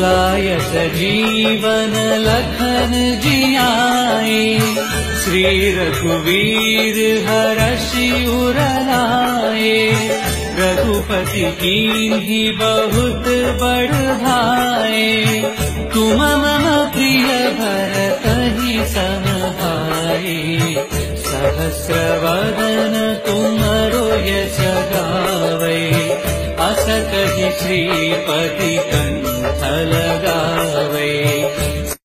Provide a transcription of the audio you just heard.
लायत जीवन लखन जियाए, श्री रघुवीर हरषि उर लाए। रघुपति कीन्ही बहुत बड़ भाए, तुम मम प्रिय भरतहि सम भाई। सहस्र वदन तुमरो यश गावै, अस कहि श्रीपति कंठ लगावै।